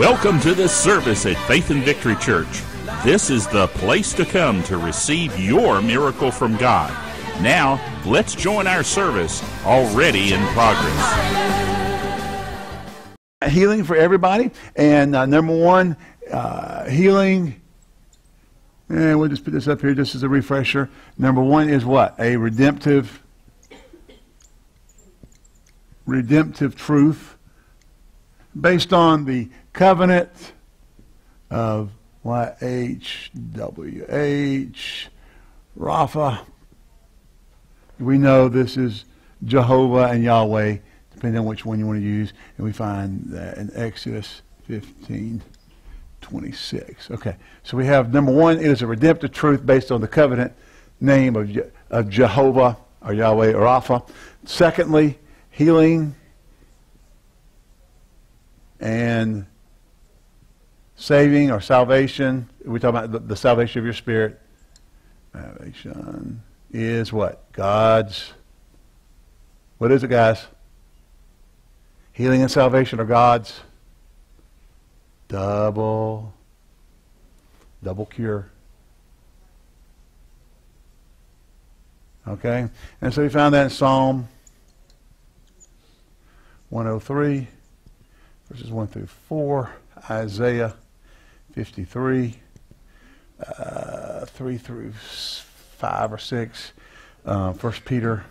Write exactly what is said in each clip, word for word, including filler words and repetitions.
Welcome to this service at Faith and Victory Church. This is the place to come to receive your miracle from God. Now, let's join our service already in progress. Healing for everybody. And uh, number one, uh, healing. And we'll just put this up here just as a refresher. Number one is what? A redemptive, redemptive truth based on the covenant of Y H W H, Rapha. We know this is Jehovah and Yahweh, depending on which one you want to use. And we find that in Exodus fifteen twenty-six. Okay, so we have number one, it is a redemptive truth based on the covenant name of, Je- of Jehovah or Yahweh or Rapha. Secondly, healing and saving or salvation. We talk about the, the salvation of your spirit. Salvation is what? God's. What is it, guys? Healing and salvation are God's double, double cure. Okay? And so we found that in Psalm one oh three, verses one through four, Isaiah fifty-three, uh, three through five or six, uh, First Peter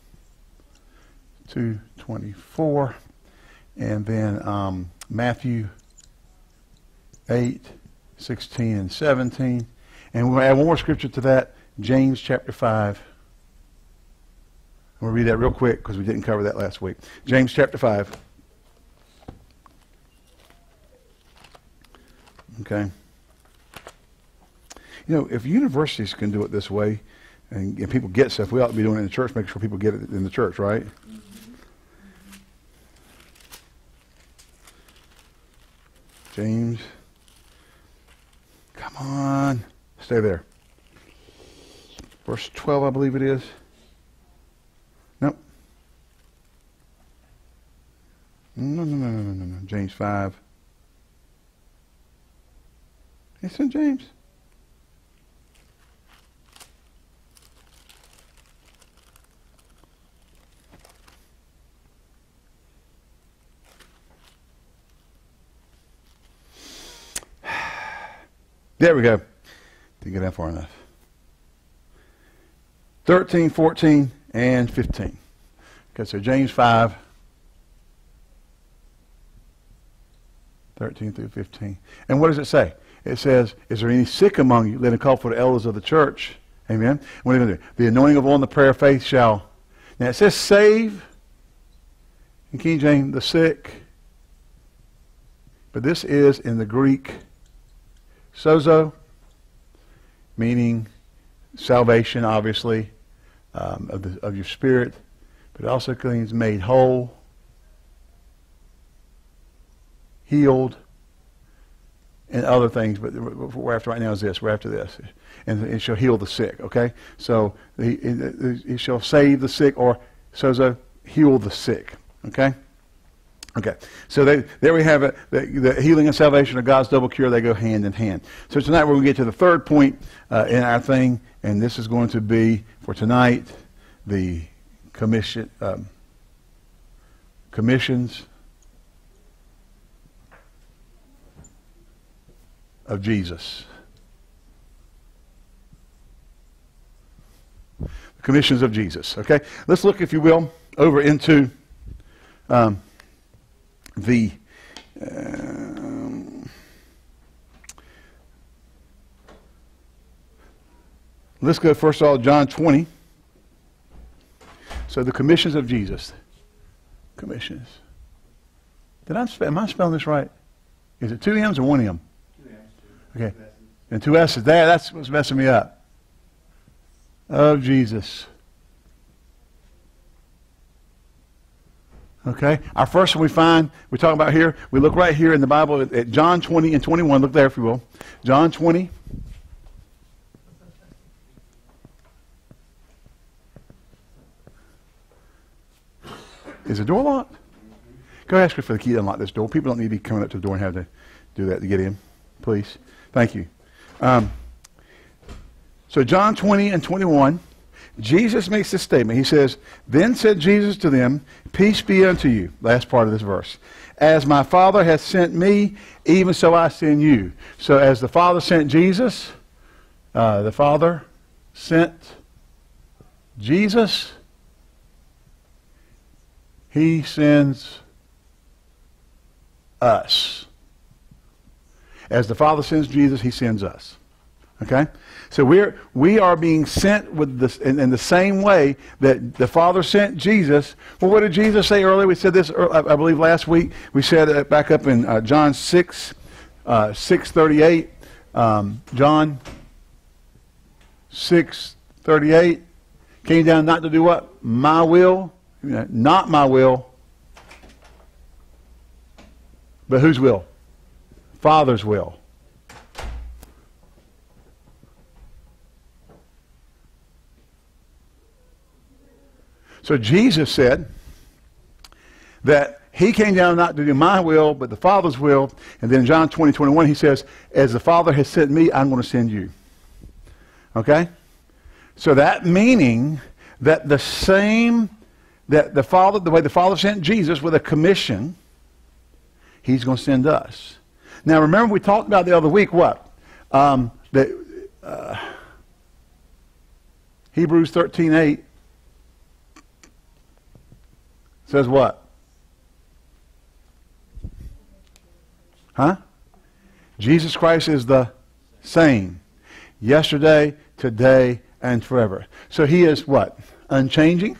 two twenty-four, and then um, Matthew eight, sixteen, and seventeen. And we'll add one more scripture to that, James chapter five. I'm going to read that real quick because we didn't cover that last week. James chapter five. Okay. You know, if universities can do it this way, and, and people get stuff, we ought to be doing it in the church, make sure people get it in the church, right? Mm-hmm. James. Come on. Stay there. Verse twelve, I believe it is. Nope. No, no, no, no, no, no, no. James five. It's in James. There we go. Didn't get that far enough. thirteen, fourteen, and fifteen. Okay, so James five, thirteen through fifteen. And what does it say? It says, is there any sick among you? Let him call for the elders of the church. Amen. What are you going to do? The anointing of oil and the prayer of faith shall. Now it says save. In King James, the sick. But this is in the Greek sozo, meaning salvation, obviously, um, of, the, of your spirit. But it also means made whole, healed, and other things, but what we're after right now is this. We're after this. And it shall heal the sick, okay? So it, it, it shall save the sick, or sozo, heal the sick, okay? Okay, so they, there we have it. The, the healing and salvation of God's double cure, they go hand in hand. So tonight we're going to get to the third point uh, in our thing, and this is going to be, for tonight, the commission, um, commissions of Jesus. The commissions of Jesus. Okay, let's look, if you will, over into um, the um, let's go first of all John twenty. So the commissions of Jesus. Commissions. Did I am I spelling this right? Is it two M's or one M? Okay, and two S's. There, that's what's messing me up. Of Jesus. Okay, our first one we find, we talk about here, we look right here in the Bible at, at John twenty and twenty-one. Look there if you will. John twenty. Is the door locked? Go ask her for the key to unlock this door. People don't need to be coming up to the door and have to do that to get in, please. Thank you. Um, so John twenty and twenty-one, Jesus makes this statement. He says, "Then said Jesus to them, Peace be unto you." Last part of this verse. "As my Father hath sent me, even so I send you." So as the Father sent Jesus, uh, the Father sent Jesus, he sends us. As the Father sends Jesus, he sends us. Okay? So we're, we are being sent with this, in, in the same way that the Father sent Jesus. Well, what did Jesus say earlier? We said this, I believe, last week. We said it back up in uh, John six, uh, six thirty-eight. Um, John six thirty-eight. Came down not to do what? My will. Not my will. But whose will? Father's will. So Jesus said that he came down not to do my will, but the Father's will. And then in John twenty, twenty-one, he says, as the Father has sent me, I'm going to send you. Okay? So that meaning that the same, that the Father, the way the Father sent Jesus with a commission, he's going to send us. Now remember we talked about the other week what? Um, that uh, Hebrews thirteen eight says what? Huh? Jesus Christ is the same. Yesterday, today, and forever. So he is what? Unchanging?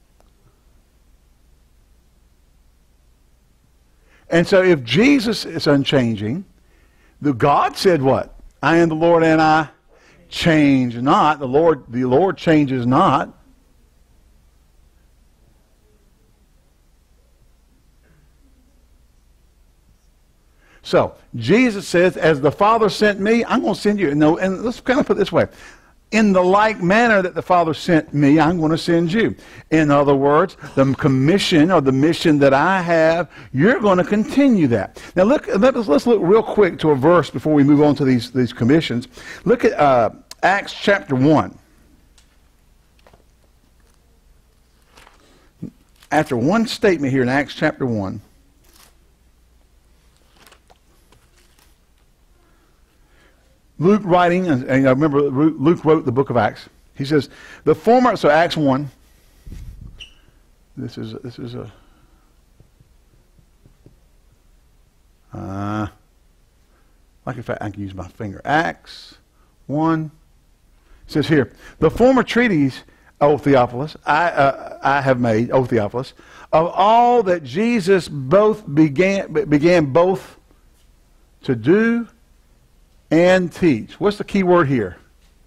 And so if Jesus is unchanging, the God said what? I am the Lord and I change not. The Lord, the Lord changes not. So Jesus says, as the Father sent me, I'm going to send you. No, and let's kind of put it this way. In the like manner that the Father sent me, I'm going to send you. In other words, the commission or the mission that I have, you're going to continue that. Now look, let us, let's look real quick to a verse before we move on to these, these commissions. Look at uh, Acts chapter one. After one statement here in Acts chapter one, Luke writing, and, and I remember Luke wrote the book of Acts. He says, the former, so Acts one, this is, this is a, uh, like if I, I can use my finger. Acts one, it says here, the former treatise, O Theophilus, I, uh, I have made, O Theophilus, of all that Jesus both began, began both to do and teach. What's the key word here?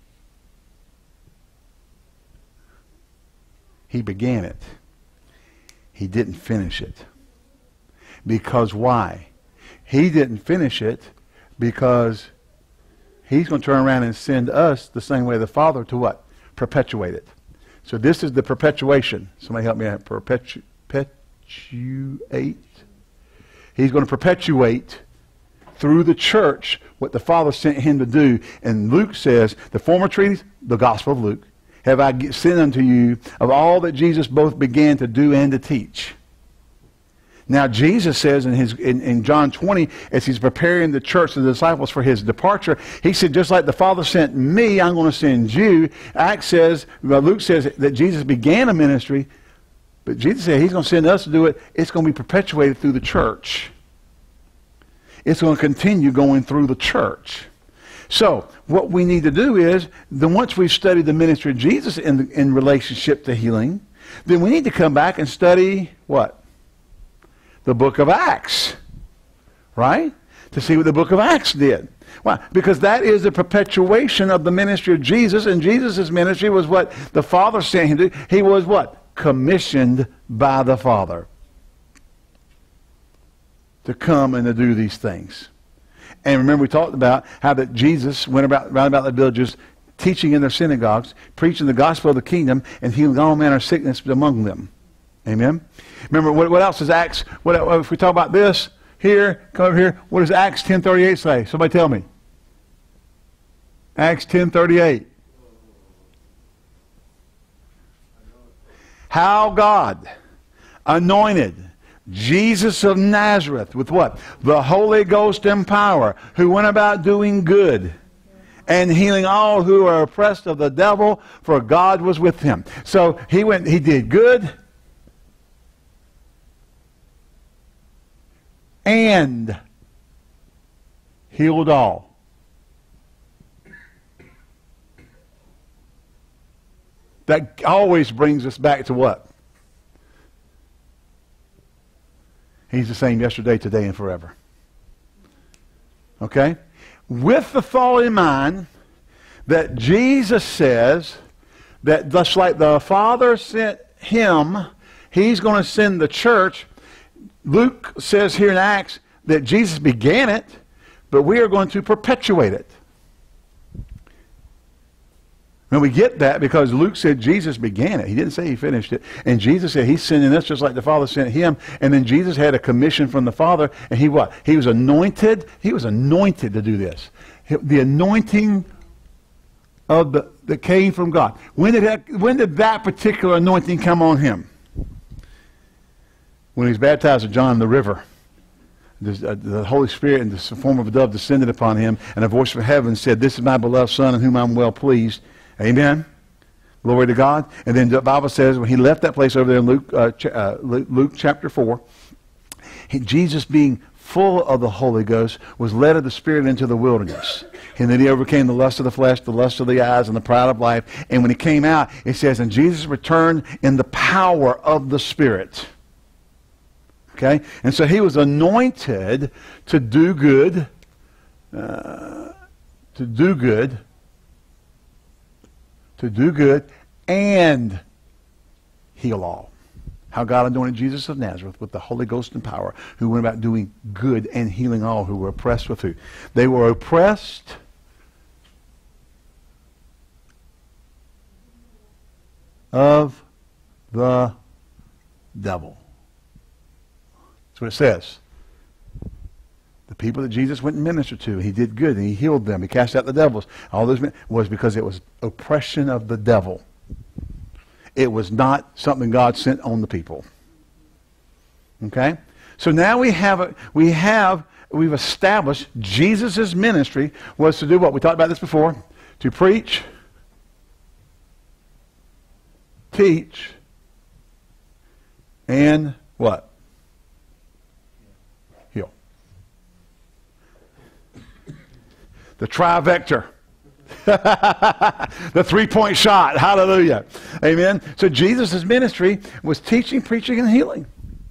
He began it. He didn't finish it. Because why? He didn't finish it because he's going to turn around and send us the same way the Father to what? Perpetuate it. So this is the perpetuation. Somebody help me out. Perpetu- perpetuate. He's going to perpetuate through the church what the Father sent him to do. And Luke says, the former treatise, the Gospel of Luke, have I sent unto you of all that Jesus both began to do and to teach. Now Jesus says in, his, in, in John twenty, as he's preparing the church, the disciples for his departure, he said, just like the Father sent me, I'm going to send you. Acts says, well, Luke says that Jesus began a ministry, but Jesus said he's going to send us to do it. It's going to be perpetuated through the church. It's going to continue going through the church. So what we need to do is, then once we've studied the ministry of Jesus in, the, in relationship to healing, then we need to come back and study what? The book of Acts. Right? To see what the book of Acts did. Why? Because that is the perpetuation of the ministry of Jesus, and Jesus' ministry was what the Father sent him to do. He was what? Commissioned by the Father to come and to do these things. And remember we talked about how that Jesus went about round about the villages teaching in their synagogues, preaching the gospel of the kingdom, and healing all manner of sickness among them. Amen? Remember, what, what else is Acts? What, if we talk about this, here, come over here. What does Acts ten thirty-eight say? Somebody tell me. Acts ten thirty-eight. How God anointed Jesus of Nazareth with what? The Holy Ghost and power, who went about doing good and healing all who are oppressed of the devil, for God was with him. So he went, he did good and healed all. That always brings us back to what? He's the same yesterday, today, and forever. Okay? With the thought in mind that Jesus says that just like the Father sent him, he's going to send the church. Luke says here in Acts that Jesus began it, but we are going to perpetuate it. And we get that because Luke said Jesus began it. He didn't say he finished it. And Jesus said he's sending us just like the Father sent him. And then Jesus had a commission from the Father. And he what? He was anointed. He was anointed to do this. The anointing of the, that came from God. When did that, when did that particular anointing come on him? When he was baptized of John in the river. The, uh, the Holy Spirit in the form of a dove descended upon him. And a voice from heaven said, "This is my beloved Son in whom I'm well pleased." Amen. Glory to God. And then the Bible says when he left that place over there in Luke, uh, ch uh, Luke chapter four, he, Jesus being full of the Holy Ghost was led of the Spirit into the wilderness. And then he overcame the lust of the flesh, the lust of the eyes, and the pride of life. And when he came out, it says, and Jesus returned in the power of the Spirit. Okay? And so he was anointed to do good, uh, to do good, to do good and heal all. How God anointed Jesus of Nazareth with the Holy Ghost and power, who went about doing good and healing all who were oppressed with who? They were oppressed of the devil. That's what it says. The people that Jesus went and ministered to, he did good and he healed them. He cast out the devils. All those men, was because it was oppression of the devil. It was not something God sent on the people. Okay? So now we have a, we have we've established Jesus' ministry was to do what? We talked about this before. To preach, teach, and what? The trivector. The three-point shot. Hallelujah. Amen. So Jesus' ministry was teaching, preaching, and healing.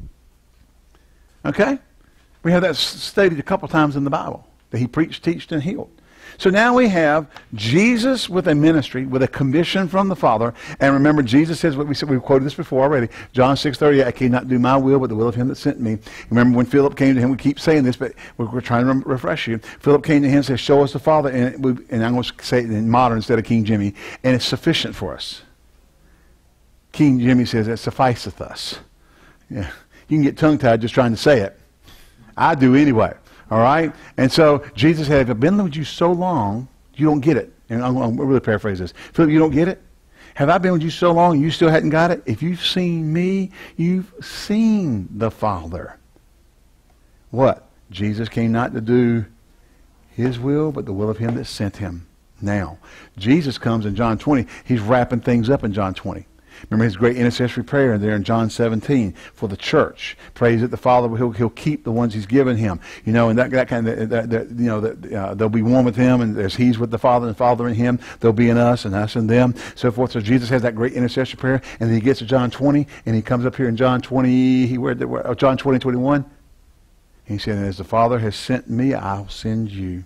Okay? We have that stated a couple times in the Bible. That he preached, teached, and healed. So now we have Jesus with a ministry, with a commission from the Father. And remember, Jesus says what we said, we quoted this before already. John six thirty, I came not to do my will, but the will of him that sent me. Remember when Philip came to him, we keep saying this, but we're, we're trying to refresh you. Philip came to him and said, show us the Father. And, we, and I'm going to say it in modern instead of King Jimmy. And it's sufficient for us. King Jimmy says, it sufficeth us. Yeah. You can get tongue-tied just trying to say it. I do anyway. All right? And so Jesus said, if I've been with you so long, you don't get it. And I'm going to really paraphrase this. Philip, you don't get it? Have I been with you so long and you still hadn't got it? If you've seen me, you've seen the Father. What? Jesus came not to do his will, but the will of him that sent him. Now, Jesus comes in John twenty. He's wrapping things up in John twenty. Remember his great intercessory prayer there in John seventeen for the church. Prays that the Father he'll, he'll keep the ones he's given him. You know, and that, that kind of that, that, you know that uh, they'll be one with him, and as he's with the Father and the Father in him, they'll be in us and us in them, so forth. So Jesus has that great intercessory prayer, and then he gets to John twenty, and he comes up here in John twenty. He where, where oh, John twenty twenty-one. He said, "As the Father has sent me, I'll send you."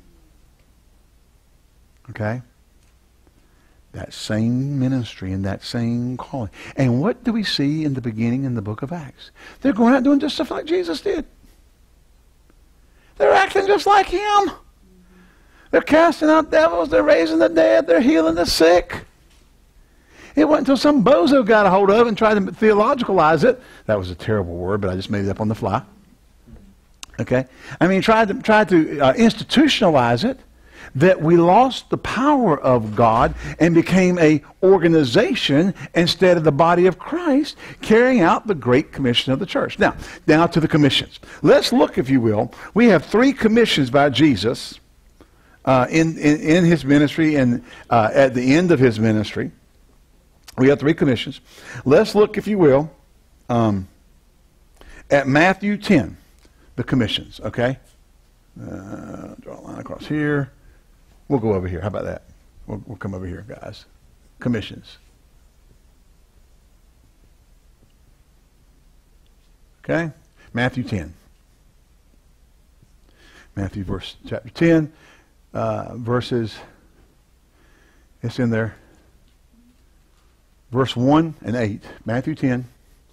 Okay. That same ministry and that same calling. And what do we see in the beginning in the book of Acts? They're going out doing just stuff like Jesus did. They're acting just like him. They're casting out devils. They're raising the dead. They're healing the sick. It wasn't until some bozo got a hold of it and tried to theologicalize it. That was a terrible word, but I just made it up on the fly. Okay? I mean, tried to, tried to uh, institutionalize it, that we lost the power of God and became a organization instead of the body of Christ carrying out the Great Commission of the church. Now, now to the commissions. Let's look, if you will. We have three commissions by Jesus uh, in, in, in his ministry and uh, at the end of his ministry. We have three commissions. Let's look, if you will, um, at Matthew ten, the commissions, okay? Uh, draw a line across here. We'll go over here. How about that? We'll, we'll come over here, guys. Commissions. Okay? Matthew ten. Matthew verse chapter ten, uh, verses, it's in there, verse one and eight. Matthew ten,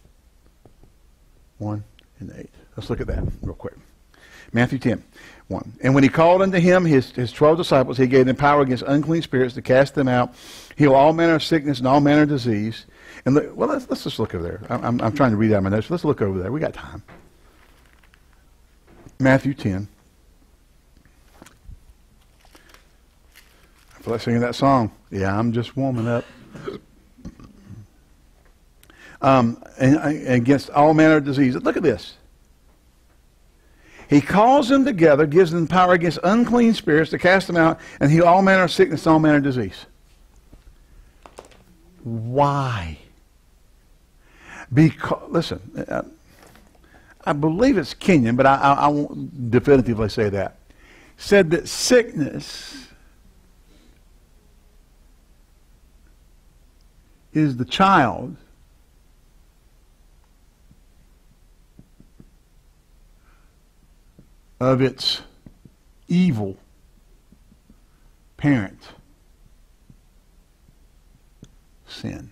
one and eight. Let's look at that real quick. Matthew ten, one. And when he called unto him his, his twelve disciples, he gave them power against unclean spirits to cast them out, heal all manner of sickness and all manner of disease. And look, well, let's, let's just look over there. I'm, I'm, I'm trying to read out my notes. Let's look over there. We got time. Matthew ten. I feel like singing that song. Yeah, I'm just warming up. Um, and, and against all manner of disease. Look at this. He calls them together, gives them power against unclean spirits to cast them out, and heal all manner of sickness and all manner of disease. Why? Because, listen, I, I believe it's Kenyan, but I, I, I won't definitively say that. Said that sickness is the child of its evil parent, sin.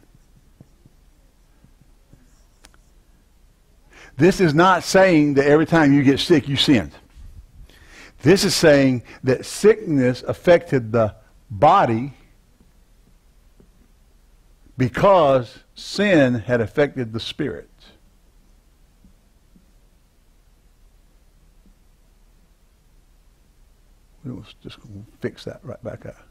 This is not saying that every time you get sick you sinned. This is saying that sickness affected the body because sin had affected the spirit. We'll just fix that right back up.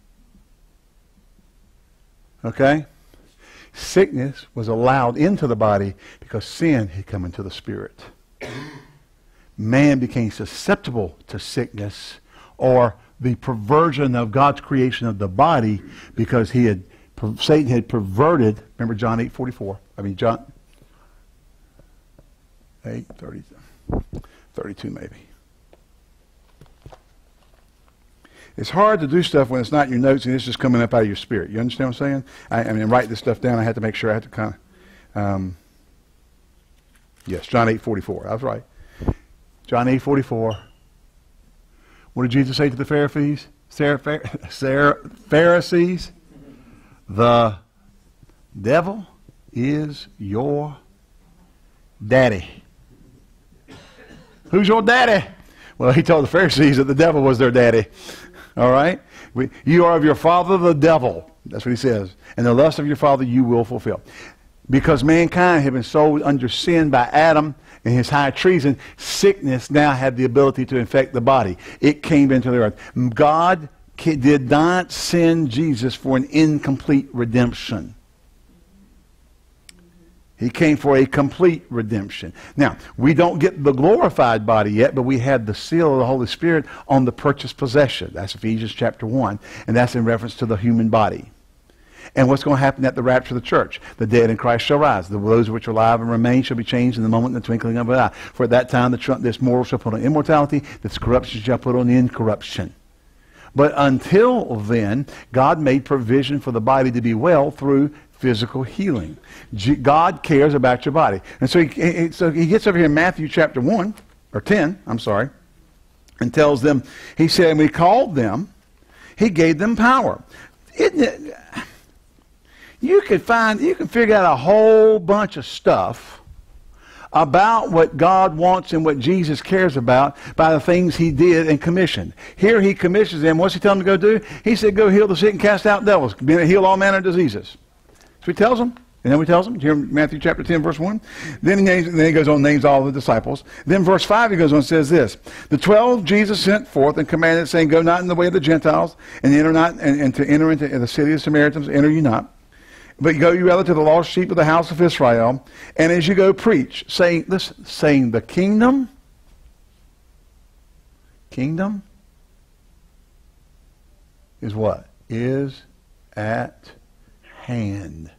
Okay? Sickness was allowed into the body because sin had come into the spirit. Man became susceptible to sickness or the perversion of God's creation of the body because he had Satan had perverted. Remember John eight forty-four. I mean John eight thirty, thirty-two maybe. It's hard to do stuff when it's not in your notes and it's just coming up out of your spirit. You understand what I'm saying? I, I mean, write this stuff down. I had to make sure I had to kind of, um, yes, John eight forty-four. I was right. John eight forty-four. What did Jesus say to the Pharisees? Pharisees? The devil is your daddy. Who's your daddy? Well, he told the Pharisees that the devil was their daddy. All right? We, you are of your father the devil. That's what he says. And the lust of your father you will fulfill. Because mankind had been sold under sin by Adam and his high treason, sickness now had the ability to infect the body. It came into the earth. God did not send Jesus for an incomplete redemption. He came for a complete redemption. Now, we don't get the glorified body yet, but we had the seal of the Holy Spirit on the purchased possession. That's Ephesians chapter one, and that's in reference to the human body. And what's going to happen at the rapture of the church? The dead in Christ shall rise. The those which are alive and remain shall be changed in the moment in the twinkling of an eye. For at that time the tr- this mortal shall put on immortality, this corruption shall put on incorruption. But until then, God made provision for the body to be well through physical healing. G- God cares about your body. And so he, he, so he gets over here in Matthew chapter one, or ten, I'm sorry, and tells them, he said, when he called them, he gave them power. Isn't it, you can find, you can figure out a whole bunch of stuff about what God wants and what Jesus cares about by the things he did and commissioned. Here he commissions them. What's he telling them to go do? He said, go heal the sick and cast out devils. Heal all manner of diseases. So he tells them. And then he tells them, here in Matthew chapter ten, verse one. Then he, names, then he goes on and names all the disciples. Then verse five, he goes on and says this. The twelve Jesus sent forth and commanded, saying, go not in the way of the Gentiles, and enter not, and, and to enter into the city of the Samaritans, enter you not. But go you rather to the lost sheep of the house of Israel. And as you go, preach, saying, listen, saying the kingdom, kingdom is what? Is at hand.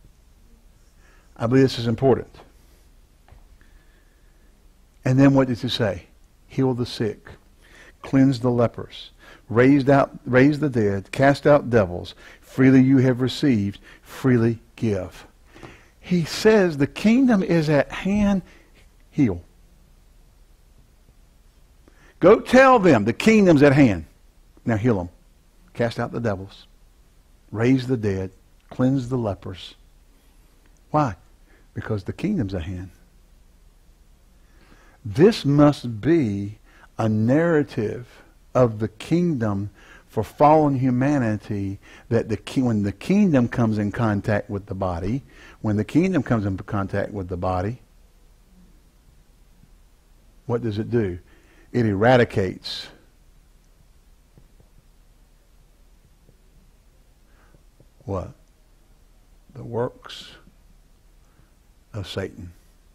I believe this is important. And then what does he say? Heal the sick, cleanse the lepers, raise out, raise the dead, cast out devils. Freely you have received, freely give. He says the kingdom is at hand. Heal. Go tell them the kingdom's at hand. Now heal them. Cast out the devils. Raise the dead. Cleanse the lepers. Why? Because the kingdom's at hand. This must be a narrative of the kingdom for fallen humanity, that the ki- when the kingdom comes in contact with the body, when the kingdom comes in contact with the body, what does it do? It eradicates what? The works of Satan.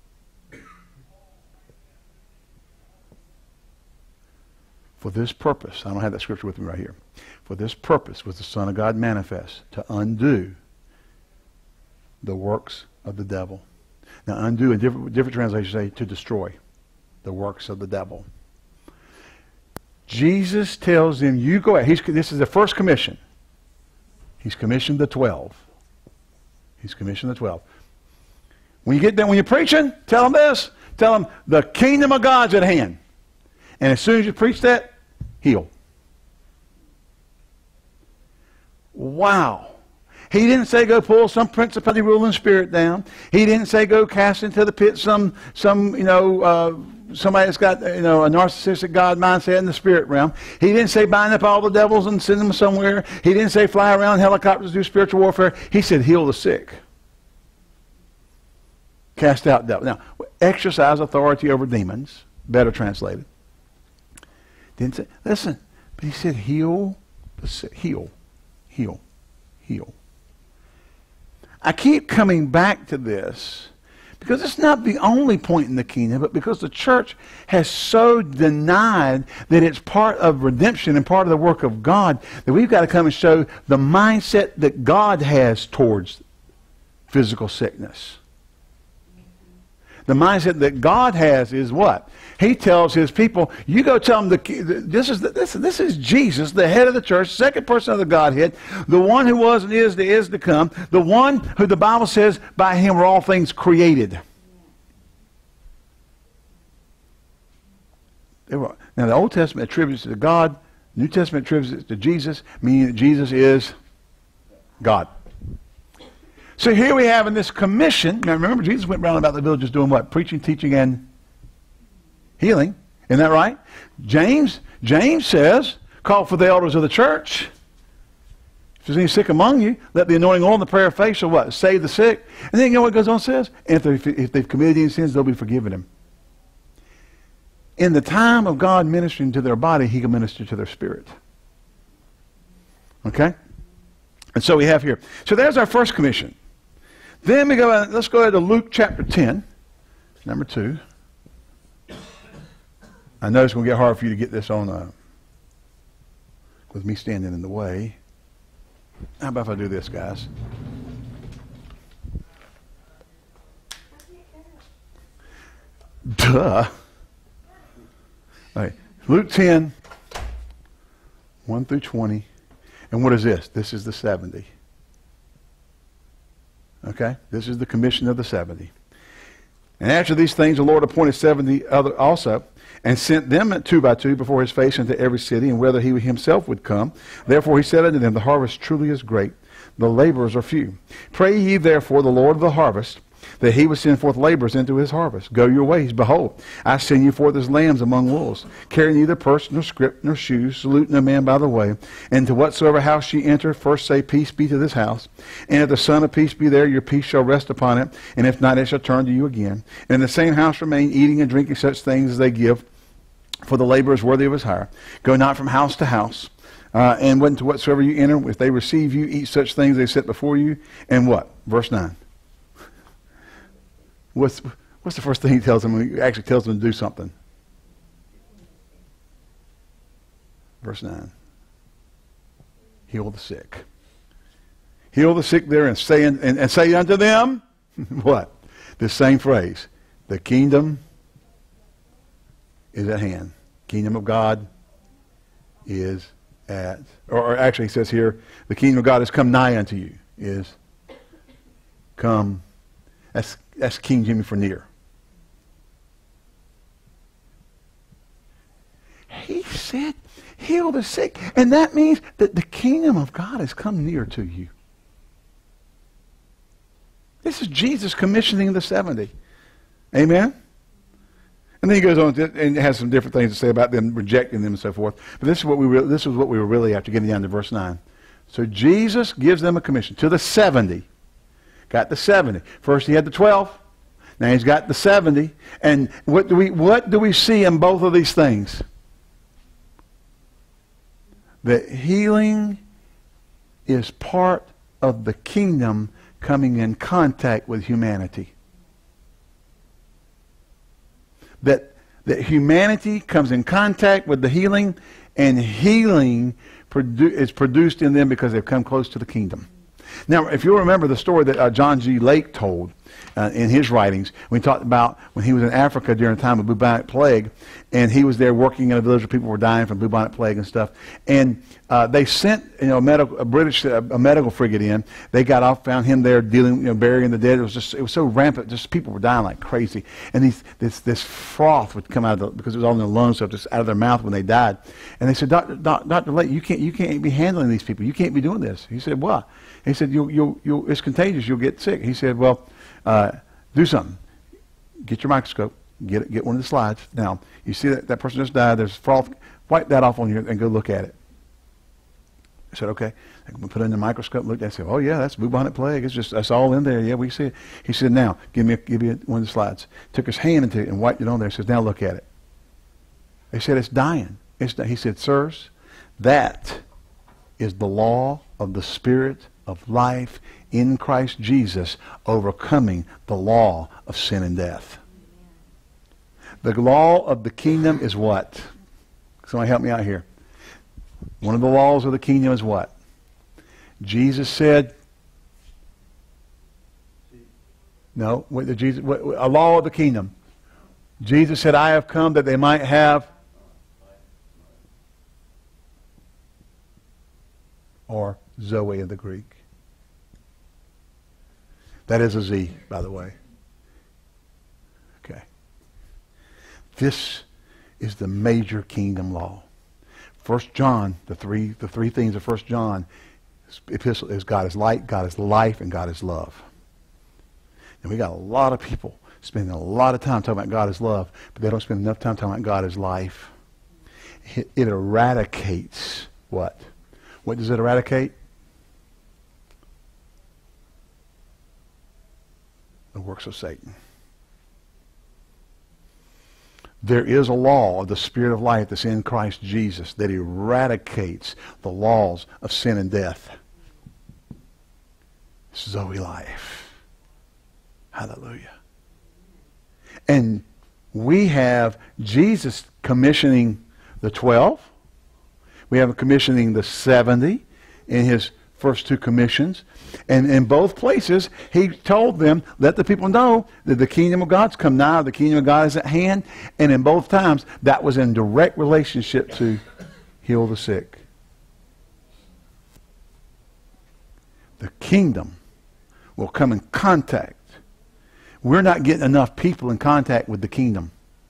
For this purpose, I don't have that scripture with me right here. For this purpose was the Son of God manifest, to undo the works of the devil. Now, undo in different, different translations say to destroy the works of the devil. Jesus tells them, you go ahead. He's, this is the first commission. He's commissioned the twelve. He's commissioned the twelve. When you get done, when you're preaching, tell them this. Tell them the kingdom of God's at hand. And as soon as you preach that, heal. Wow. He didn't say go pull some principality, ruling spirit down. He didn't say go cast into the pit some, some you know, uh, somebody that's got, you know, a narcissistic God mindset in the spirit realm. He didn't say bind up all the devils and send them somewhere. He didn't say fly around helicopters, do spiritual warfare. He said heal the sick. Cast out devils. Now, exercise authority over demons. Better translated. Didn't say, listen, but he said heal the sick. Heal. Heal. Heal. I keep coming back to this because it's not the only point in the kingdom, but because the church has so denied that it's part of redemption and part of the work of God that we've got to come and show the mindset that God has towards physical sickness. The mindset that God has is what? He tells his people, you go tell them, the, this, is the, this, this is Jesus, the head of the church, second person of the Godhead, the one who was and is, that is to come, the one who the Bible says by him were all things created. They were, now the Old Testament attributes it to God, New Testament attributes it to Jesus, meaning that Jesus is God. So here we have in this commission, now remember Jesus went round about the villages doing what? Preaching, teaching, and healing. Isn't that right? James, James says, call for the elders of the church. If there's any sick among you, let the anointing oil and the prayer of faith shall what? Save the sick. And then you know what goes on and says? And if, they, if they've committed any sins, they'll be forgiven them. In the time of God ministering to their body, he can minister to their spirit. Okay? And so we have here. So there's our first commission. Then we go, let's go ahead to Luke chapter ten, number two. I know it's going to get hard for you to get this on uh, with me standing in the way. How about if I do this, guys? Duh. All right. Luke ten, one through twenty. And what is this? This is the seventy. Okay? This is the commission of the seventy. And after these things, the Lord appointed seventy other also, and sent them two by two before his face into every city, and whether he himself would come. Therefore he said unto them, the harvest truly is great, the laborers are few. Pray ye therefore the Lord of the harvest, that he would send forth laborers into his harvest. Go your ways. Behold, I send you forth as lambs among wolves. Carry neither purse, nor scrip, nor shoes. Salute no man by the way. And to whatsoever house ye enter, first say, Peace be to this house. And if the Son of peace be there, your peace shall rest upon it. And if not, it shall turn to you again. And in the same house remain, eating and drinking such things as they give, for the laborer is worthy of his hire. Go not from house to house. Uh, and what into whatsoever you enter, if they receive you, eat such things they set before you. And what? Verse nine. What's, what's the first thing he tells them when he actually tells them to do something? Verse nine. Heal the sick. Heal the sick there and say, and, and say unto them, what? This same phrase. The kingdom is at hand. Kingdom of God is at, or, or actually it says here, the kingdom of God has come nigh unto you. Is come. That's, that's King Jimmy for near. He said, heal the sick. And that means that the kingdom of God has come near to you. This is Jesus commissioning the seventy. Amen? And then he goes on to, and has some different things to say about them rejecting them and so forth. But this is what we re- this is what we were really after, getting down to verse nine. So Jesus gives them a commission to the seventy. Got the seventy. First he had the twelve. Now he's got the seventy. And what do we what do we see in both of these things? That healing is part of the kingdom coming in contact with humanity. That, that humanity comes in contact with the healing, and healing produ- is produced in them because they've come close to the kingdom. Now, if you'll remember the story that uh, John G. Lake told uh, in his writings, we talked about when he was in Africa during the time of bubonic plague, and he was there working in a village where people were dying from bubonic plague and stuff. And uh, they sent, you know, a, medical, a British uh, a medical frigate in. They got off, found him there dealing, you know, burying the dead. It was just, it was so rampant, just people were dying like crazy. And these, this this froth would come out of the, because it was all in their lungs, so just out of their mouth when they died. And they said, Doctor Doctor Lake, you can't you can't be handling these people. You can't be doing this. He said, what? He said, you'll, you'll, you'll, it's contagious. You'll get sick. He said, well, uh, do something. Get your microscope. Get get one of the slides. Now, you see that, that person just died. There's froth. Wipe that off on you and go look at it. I said, okay. I'm going to put it in the microscope and look at it. I said, oh, yeah, that's bubonic plague. It's just, that's all in there. Yeah, we see it. He said, now, give me, a, give me a, one of the slides. Took his hand into it and wiped it on there. He says, now look at it. They said, it's dying. It's, he said, sirs, that is the law of the Spirit of life in Christ Jesus, overcoming the law of sin and death. The law of the kingdom is what? Somebody help me out here. One of the laws of the kingdom is what? Jesus said, no, what did Jesus, what, a law of the kingdom. Jesus said, I have come that they might have, or Zoe in the Greek. That is a Z, by the way. Okay. This is the major kingdom law. First John, the three the three things of First John epistle is God is light, God is life, and God is love. And we got a lot of people spending a lot of time talking about God is love, but they don't spend enough time talking about God is life. It, it eradicates what? What does it eradicate? The works of Satan. There is a law of the Spirit of life that's in Christ Jesus that eradicates the laws of sin and death. Zoe life. Hallelujah. And we have Jesus commissioning the twelve. We have him commissioning the seventy in his first two commissions. And in both places, he told them, let the people know that the kingdom of God's come nigh, the kingdom of God is at hand. And in both times, that was in direct relationship to heal the sick. The kingdom will come in contact. We're not getting enough people in contact with the kingdom.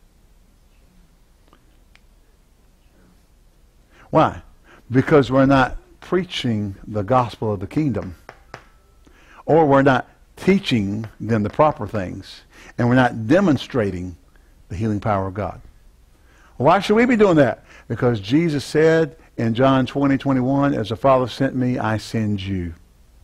Why? Because we're not preaching the gospel of the kingdom. Or we're not teaching them the proper things, and we're not demonstrating the healing power of God. Why should we be doing that? Because Jesus said in John twenty, twenty-one, as the Father sent me, I send you.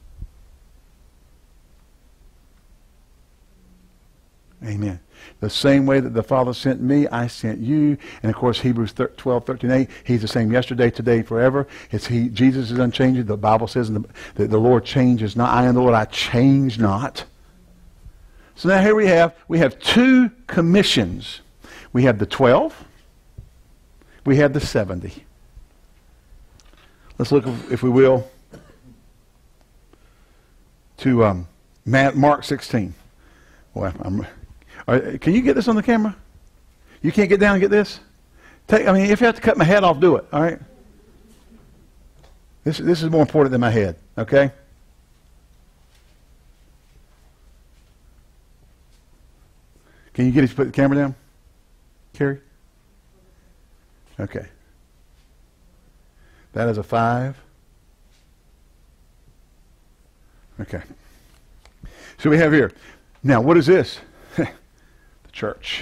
Amen. The same way that the Father sent me, I sent you. And of course, Hebrews twelve, thirteen, eight, He's the same yesterday, today, forever. It's he, Jesus is unchanging. The Bible says the, that the Lord changes not. I am the Lord, I change not. So now here we have, we have two commissions. We have the twelve. We have the seventy. Let's look, if we will, to um, Mark sixteen. Well, I'm... Right, can you get this on the camera? You can't get down and get this? Take, I mean, if you have to cut my head off, do it, all right? This, this is more important than my head, okay? Can you get it to put the camera down? Carrie? Okay. That is a five. Okay. So we have here. Now, what is this? Church.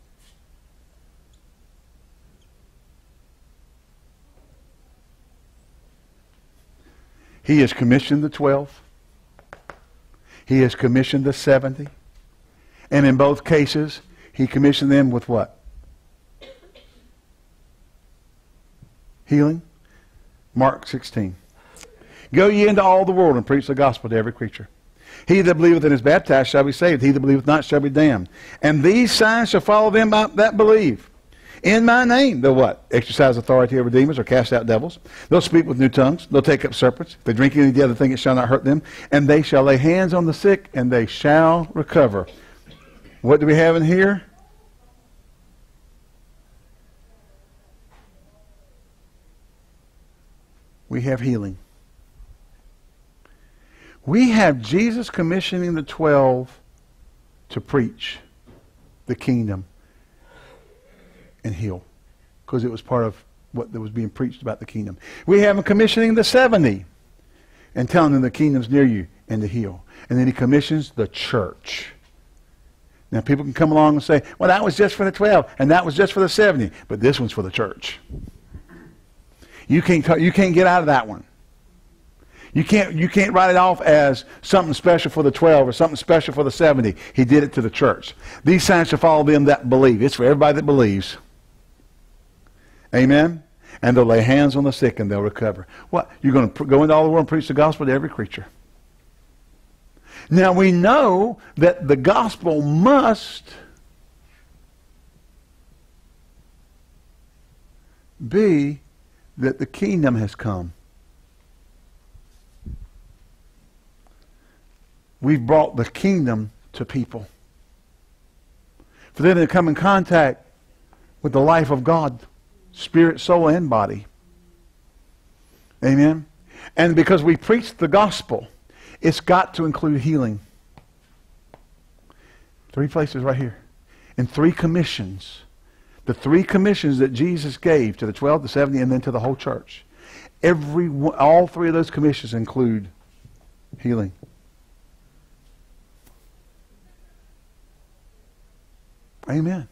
He has commissioned the twelve. He has commissioned the seventy. And in both cases, he commissioned them with what? Healing. Mark sixteen. Go ye into all the world and preach the gospel to every creature. He that believeth and is baptized shall be saved. He that believeth not shall be damned. And these signs shall follow them that believe. In my name, they'll what? Exercise authority over demons or cast out devils. They'll speak with new tongues. They'll take up serpents. If they drink any of the other thing, it shall not hurt them. And they shall lay hands on the sick, and they shall recover. What do we have in here? We have healing. We have Jesus commissioning the twelve to preach the kingdom and heal, because it was part of what that was being preached about the kingdom. We have him commissioning the seventy and telling them the kingdom's near you and to heal. And then he commissions the church. Now people can come along and say, well, that was just for the twelve and that was just for the seventy, but this one's for the church. You can't, you can't get out of that one. You can't, you can't write it off as something special for the twelve or something special for the seventy. He did it to the church. These signs shall follow them that believe. It's for everybody that believes. Amen? And they'll lay hands on the sick and they'll recover. What? You're going to go into all the world and preach the gospel to every creature. Now we know that the gospel must be that the kingdom has come. We've brought the kingdom to people. For them to come in contact with the life of God, spirit, soul, and body. Amen? And because we preach the gospel, it's got to include healing. Three places right here. In three commissions. The three commissions that Jesus gave to the twelve, the seventy, and then to the whole church. Every one, all three of those commissions include healing. Amen.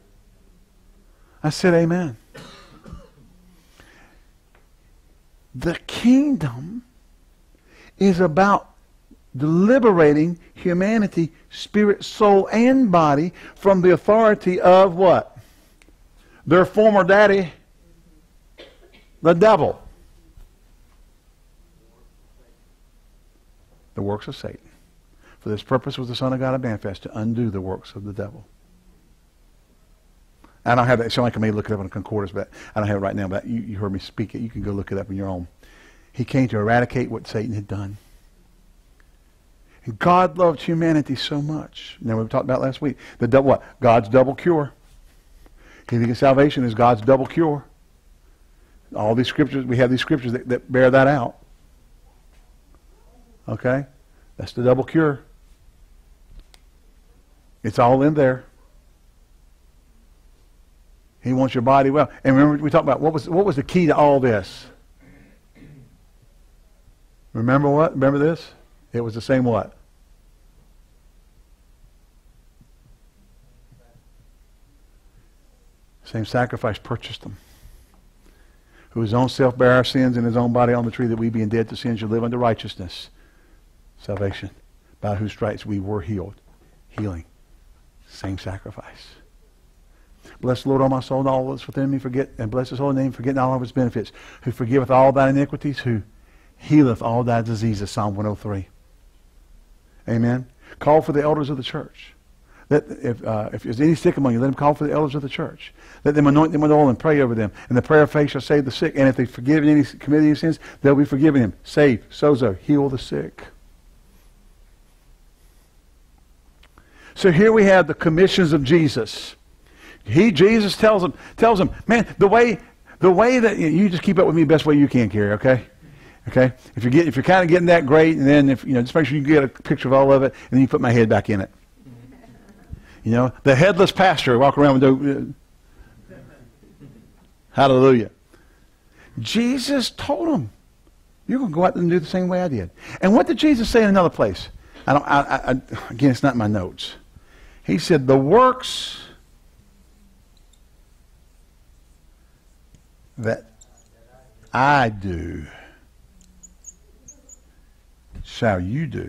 I said amen. The kingdom is about liberating humanity, spirit, soul, and body from the authority of what? Their former daddy, the devil. The works of Satan. For this purpose was the Son of God manifest, to undo the works of the devil. I don't have that. So like I may look it up in a concordance, but I don't have it right now. But you, you heard me speak it. You can go look it up on your own. He came to eradicate what Satan had done. And God loved humanity so much. Now we talked about last week. The double what? God's double cure. Healing salvation is God's double cure. All these scriptures, we have these scriptures that, that bear that out. Okay? That's the double cure. It's all in there. He wants your body well. And remember, we talked about what was what was the key to all this? Remember what? Remember this? It was the same what? Same sacrifice purchased them. Who his own self bare our sins in his own body on the tree, that we being dead to sin should live unto righteousness. Salvation. By whose stripes we were healed. Healing. Same sacrifice. Bless the Lord, all my soul, and all that's within me, forget, and bless his holy name, forgetting all of his benefits, who forgiveth all thy iniquities, who healeth all thy diseases, Psalm one oh three. Amen. Call for the elders of the church. That if, uh, if there's any sick among you, let them call for the elders of the church. Let them anoint them with oil and pray over them. And the prayer of faith shall save the sick. And if they've forgiven any, committed any sins, they'll be forgiven him. Save, sozo, heal the sick. So here we have the commissions of Jesus. He, Jesus tells them, tells them, man, the way, the way that you just keep up with me the best way you can, Carrie. Okay, okay. If you get, if you're kind of getting that great, and then if you know, just make sure you get a picture of all of it, and then you put my head back in it. You know, the headless pastor walk around with the. Uh, hallelujah. Jesus told them, "You're going to go out and do the same way I did." And what did Jesus say in another place? I don't. I, I, I, again, it's not in my notes. He said, "The works that I do shall you do."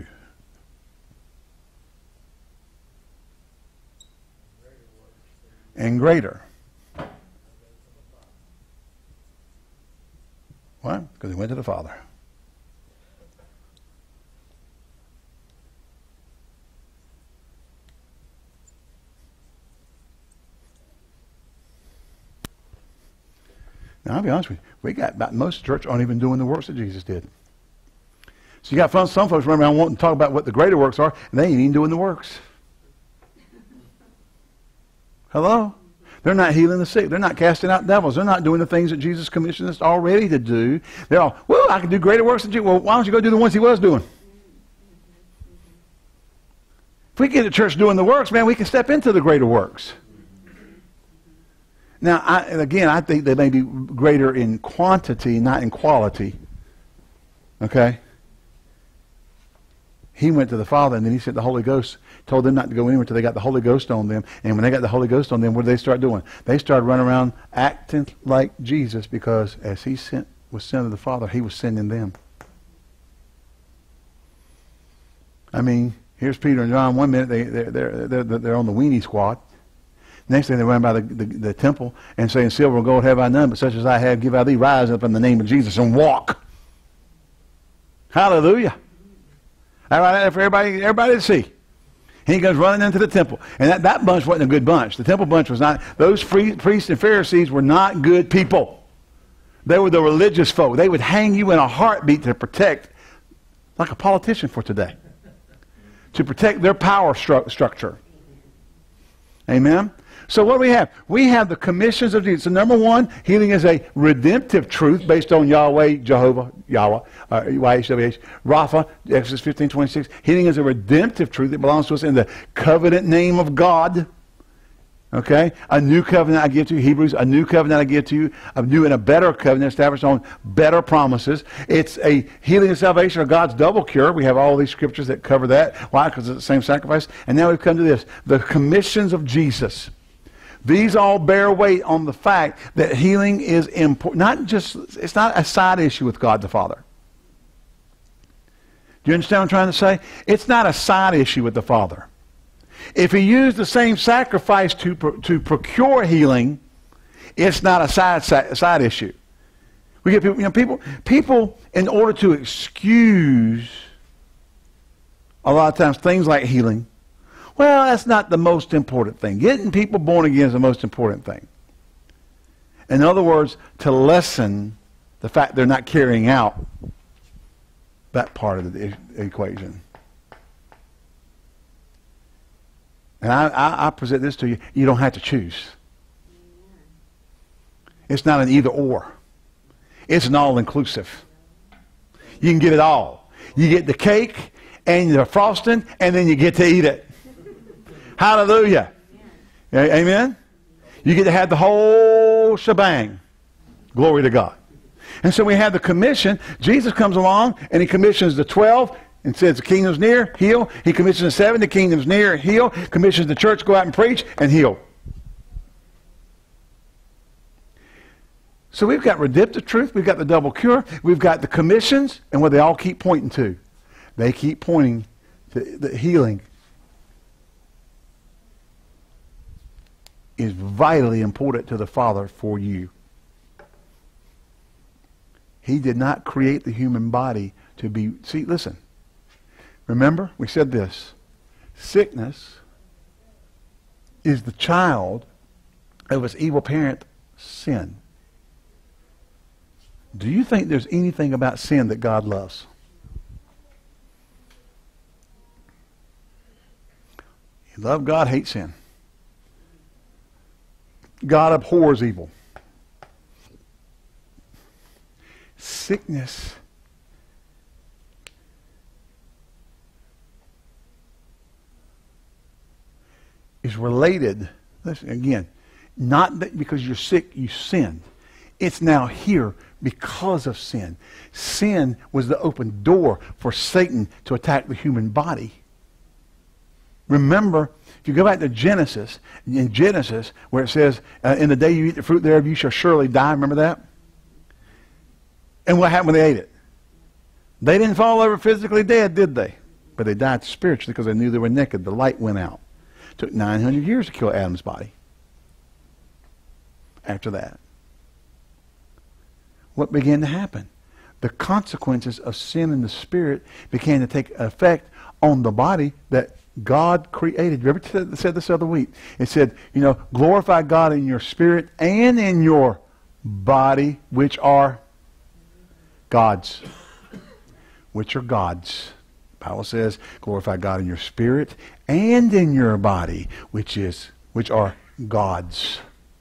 And greater. Why? Because he went to the Father. Now, I'll be honest with you. We got about most church aren't even doing the works that Jesus did. So you got fun, some folks running around wanting to talk about what the greater works are, and they ain't even doing the works. Hello? They're not healing the sick. They're not casting out devils. They're not doing the things that Jesus commissioned us already to do. They're all, well, I can do greater works than Jesus. Well, why don't you go do the ones he was doing? If we get the church doing the works, man, we can step into the greater works. Now, I, again, I think they may be greater in quantity, not in quality. Okay? He went to the Father, and then he sent the Holy Ghost, told them not to go anywhere until they got the Holy Ghost on them. And when they got the Holy Ghost on them, what did they start doing? They started running around acting like Jesus, because as he sent, was sent to the Father, he was sending them. I mean, here's Peter and John. One minute they, they're, they're, they're, they're on the weenie squad. Next thing they run by the, the, the temple and saying, "Silver and gold have I none, but such as I have give I thee. Rise up in the name of Jesus and walk." Hallelujah. All right, for everybody, everybody to see. He goes running into the temple. And that, that bunch wasn't a good bunch. The temple bunch was not, those free, priests and Pharisees were not good people. They were the religious folk. They would hang you in a heartbeat to protect, like a politician for today, to protect their power stru structure. Amen? So what do we have? We have the commissions of Jesus. So number one, healing is a redemptive truth based on Yahweh, Jehovah, Yahweh, uh, Y H W H, Rapha, Exodus fifteen twenty-six. Healing is a redemptive truth that belongs to us in the covenant name of God. Okay? A new covenant I give to you, Hebrews, a new covenant I give to you, a new and a better covenant established on better promises. It's a healing and salvation of God's double cure. We have all these scriptures that cover that. Why? Because it's the same sacrifice. And now we've come to this. The commissions of Jesus. These all bear weight on the fact that healing is important. Not just, it's not a side issue with God the Father. Do you understand what I'm trying to say? It's not a side issue with the Father. If he used the same sacrifice to, to procure healing, it's not a side, side, side issue. We get people, you know, people, people, in order to excuse a lot of times things like healing, well, that's not the most important thing. Getting people born again is the most important thing. In other words, to lessen the fact they're not carrying out that part of the equation. And I, I, I present this to you. You don't have to choose. It's not an either or. It's an all-inclusive. You can get it all. You get the cake and the frosting, and then you get to eat it. Hallelujah. Yeah. Amen? You get to have the whole shebang. Glory to God. And so we have the commission. Jesus comes along and he commissions the twelve and says the kingdom's near, heal. He commissions the seven, the kingdom's near, heal. Commissions the church, go out and preach and heal. So we've got redemptive truth, we've got the double cure, we've got the commissions, and what they all keep pointing to. They keep pointing to the healing is vitally important to the Father for you. He did not create the human body to be... See, listen. Remember, we said this. Sickness is the child of its evil parent, sin. Do you think there's anything about sin that God loves? You love God, hate sin. God abhors evil. Sickness is related, listen again, not that because you're sick you sinned. It's now here because of sin. Sin was the open door for Satan to attack the human body. Remember, if you go back to Genesis, in Genesis, where it says, uh, in the day you eat the fruit thereof, you shall surely die. Remember that? And what happened when they ate it? They didn't fall over physically dead, did they? But they died spiritually because they knew they were naked. The light went out. It took nine hundred years to kill Adam's body. After that, what began to happen? The consequences of sin in the spirit began to take effect on the body that God created. You ever said this the other week? It said, you know, glorify God in your spirit and in your body, which are God's. Which are God's. The Bible says, glorify God in your spirit and in your body, which is, which are God's.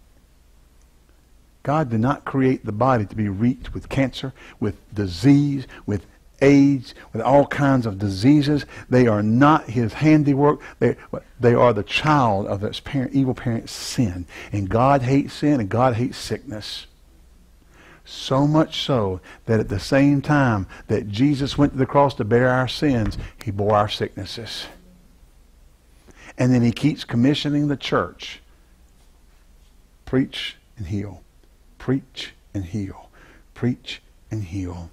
God did not create the body to be wreaked with cancer, with disease, with AIDS, with all kinds of diseases. They are not his handiwork. They, they are the child of its parent, evil parent, sin. And God hates sin and God hates sickness. So much so that at the same time that Jesus went to the cross to bear our sins, he bore our sicknesses. And then he keeps commissioning the church. Preach and heal. Preach and heal. Preach and heal.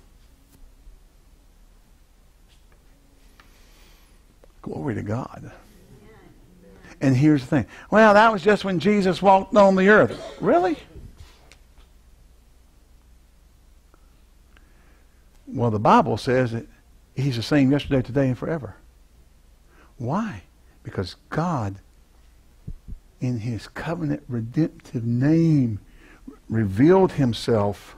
Glory to God. And here's the thing. Well, that was just when Jesus walked on the earth. Really? Well, the Bible says that he's the same yesterday, today, and forever. Why? Because God, in his covenant redemptive name, revealed himself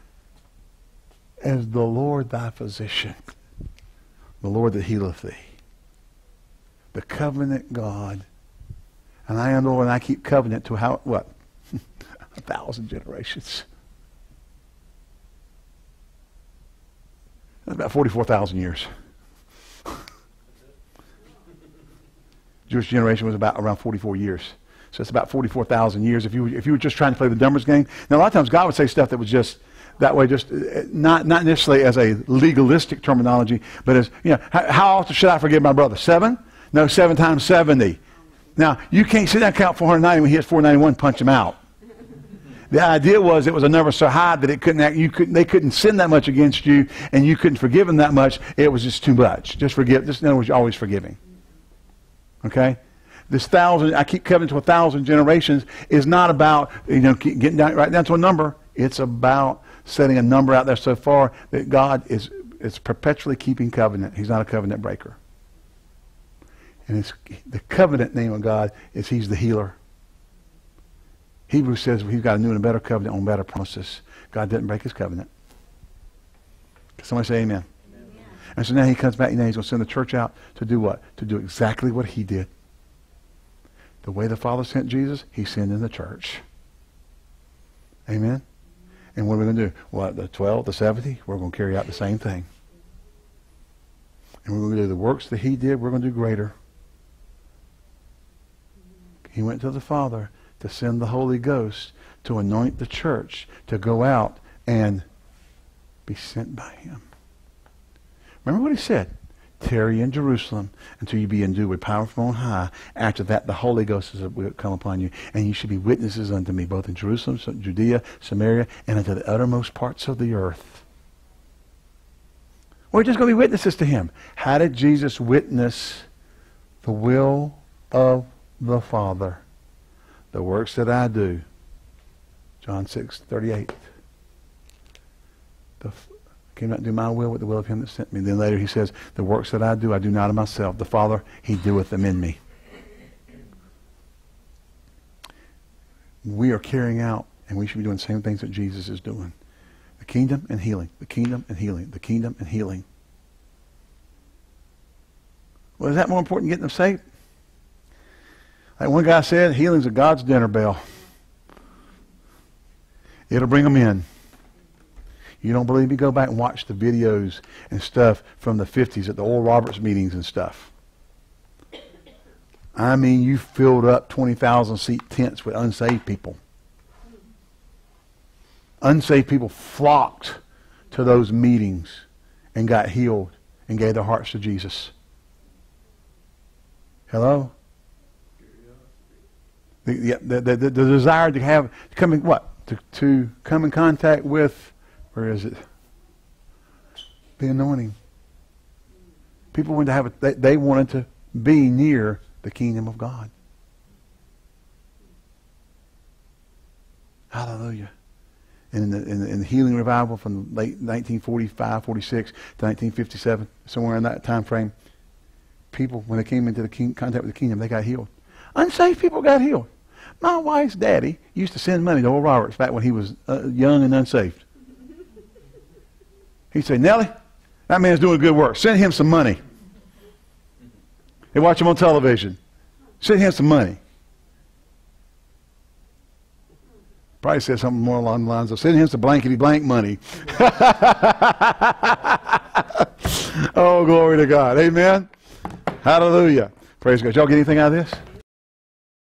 as the Lord thy physician, the Lord that healeth thee, the covenant God. And I am the Lord, and I keep covenant to how, what? A thousand generations. That's about forty-four thousand years. Jewish generation was about around forty-four years. So it's about forty-four thousand years. If you, if you were just trying to play the numbers game. Now, a lot of times God would say stuff that was just that way, just not, not necessarily as a legalistic terminology, but as, you know, how, how often should I forgive my brother? Seven? No, seven times seventy. Now, you can't sit down and count four hundred ninety when he hits four ninety-one, punch him out. The idea was it was a number so high that it couldn't act, you couldn't, they couldn't sin that much against you, and you couldn't forgive them that much. It was just too much. Just forgive. Just in other words, you're always forgiving. Okay? This thousand, I keep covenant to a thousand generations, is not about, you know, getting down, right down to a number. It's about setting a number out there so far that God is, is perpetually keeping covenant. He's not a covenant breaker. And it's, the covenant name of God is he's the healer. Hebrews says he's got a new and a better covenant on better promises. God didn't break his covenant. Somebody say amen. Amen. And so now he comes back, and now he's going to send the church out to do what? To do exactly what he did. The way the Father sent Jesus, he sent in the church. Amen? And what are we going to do? Well, the twelve, the seventy, we're going to carry out the same thing. And we're going to do the works that he did, we're going to do greater. He went to the Father to send the Holy Ghost to anoint the church to go out and be sent by him. Remember what he said? Tarry in Jerusalem until you be endued with power from on high. After that, the Holy Ghost will come upon you, and you shall be witnesses unto me, both in Jerusalem, Judea, Samaria, and unto the uttermost parts of the earth. We're just going to be witnesses to him. How did Jesus witness the will of the Father? The works that I do. John six thirty-eight. The came not to do my will, but the will of him that sent me. Then later he says, the works that I do, I do not of myself. The Father, he doeth them in me. We are carrying out, and we should be doing the same things that Jesus is doing. The kingdom and healing. The kingdom and healing. The kingdom and healing. Well, is that more important than getting them saved? Like one guy said, healing's a God's dinner bell. It'll bring them in. You don't believe me? Go back and watch the videos and stuff from the fifties at the Oral Roberts meetings and stuff. I mean, you filled up twenty thousand seat tents with unsaved people. Unsaved people flocked to those meetings and got healed and gave their hearts to Jesus. Hello? The, the, the, the, the desire to have, to come in, what? To, to come in contact with, where is it? The anointing. People wanted to have, a, they, they wanted to be near the kingdom of God. Hallelujah. And in the, in the, in the healing revival from late nineteen forty-five, forty-six to nineteen fifty-seven, somewhere in that time frame, people, when they came into the king, contact with the kingdom, they got healed. Unsaved people got healed. My wife's daddy used to send money to Oral Roberts back when he was uh, young and unsaved. He'd say, Nellie, that man's doing good work. Send him some money. They watch him on television. Send him some money. Probably said something more along the lines of, send him some blankety blank money. Oh, glory to God. Amen. Hallelujah. Praise God. Y'all get anything out of this?